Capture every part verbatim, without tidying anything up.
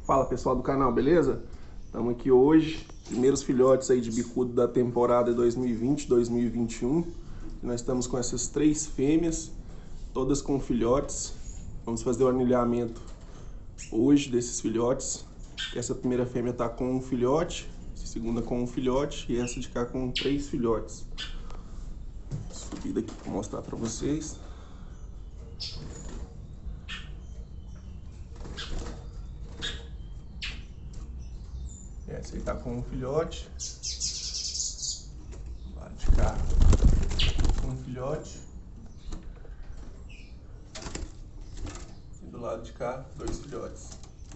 Fala pessoal do canal, beleza? Estamos aqui hoje, primeiros filhotes aí de bicudo da temporada dois mil e vinte, dois mil e vinte e um. Nós estamos com essas três fêmeas, todas com filhotes. Vamos fazer o anilhamento hoje desses filhotes. Essa primeira fêmea está com um filhote, essa segunda com um filhote e essa de cá com três filhotes. Vou subir daqui para mostrar para vocês. Essa aí tá com um filhote. Do lado de cá, com um filhote. E do lado de cá, dois filhotes.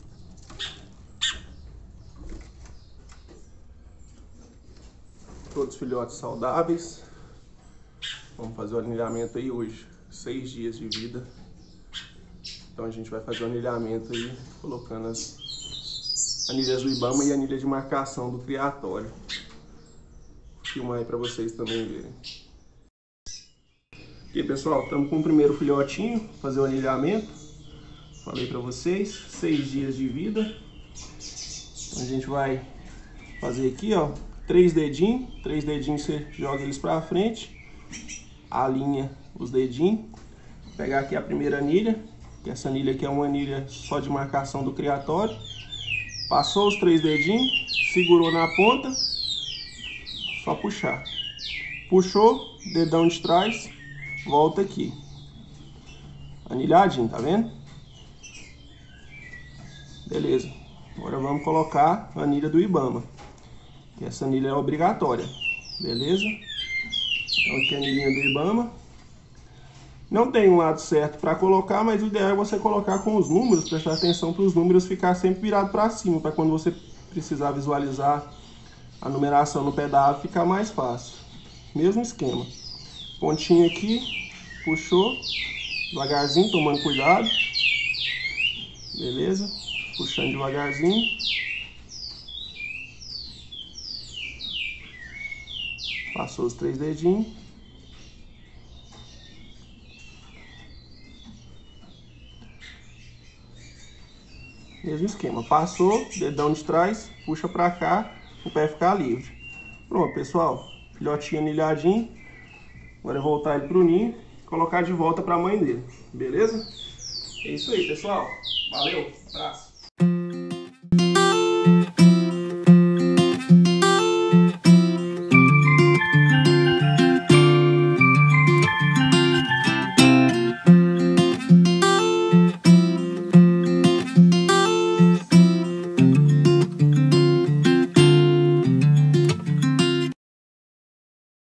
Todos filhotes saudáveis. Vamos fazer o anilhamento aí hoje. Seis dias de vida. Então a gente vai fazer o anilhamento aí, colocando as anilhas do Ibama e a anilha de marcação do criatório. Vou filmar aí para vocês também verem. Aqui pessoal, estamos com o primeiro filhotinho, fazer o anilhamento. Falei para vocês, seis dias de vida. Então a gente vai fazer aqui, ó, três dedinhos. Três dedinhos você joga eles para frente, alinha os dedinhos. Vou pegar aqui a primeira anilha, que essa anilha aqui é uma anilha só de marcação do criatório. Passou os três dedinhos, segurou na ponta, só puxar. Puxou, dedão de trás, volta aqui. Anilhadinho, tá vendo? Beleza. Agora vamos colocar a anilha do Ibama, que essa anilha é obrigatória. Beleza? Então aqui a anilhinha do Ibama. Não tem um lado certo para colocar, mas o ideal é você colocar com os números, prestar atenção para os números ficar sempre virado para cima, para quando você precisar visualizar a numeração no pedaço ficar mais fácil. Mesmo esquema. Pontinho aqui, puxou, devagarzinho, tomando cuidado. Beleza? Puxando devagarzinho. Passou os três dedinhos. Mesmo esquema, passou, dedão de trás, puxa pra cá, o pé ficar livre. Pronto, pessoal, filhotinho anilhadinho. Agora é voltar ele pro ninho e colocar de volta pra mãe dele, beleza? É isso aí, pessoal. Valeu, abraço.